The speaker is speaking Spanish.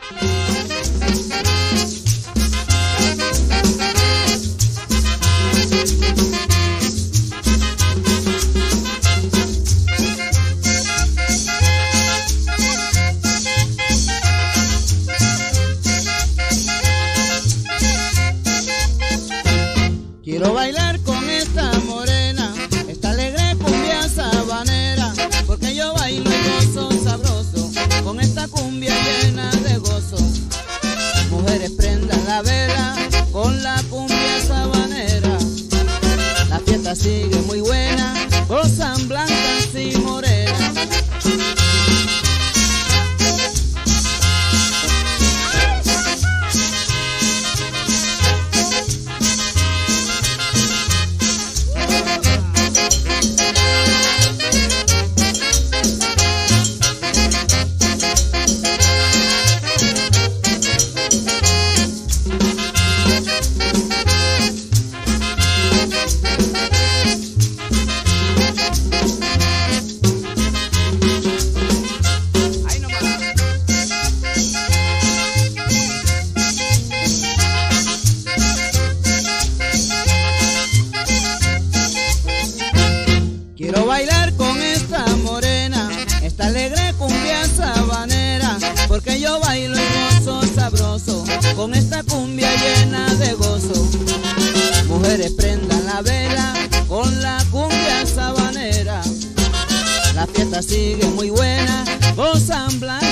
Quiero bailar con esta morena, esta alegre cumbia sabanera, porque yo bailo y gozo sabroso, con esta cumbia llena de gozo. Mujeres prendan la vela con la cumbia sabanera, la fiesta sigue muy buena, gozan blancas y morenas. Quiero bailar con esta morena, esta alegre cumbia sabanera, porque yo bailo y gozo sabroso, con esta cumbia llena de gozo. Mujeres prendan la vela con la cumbia sabanera, la fiesta sigue muy buena, gozan blanca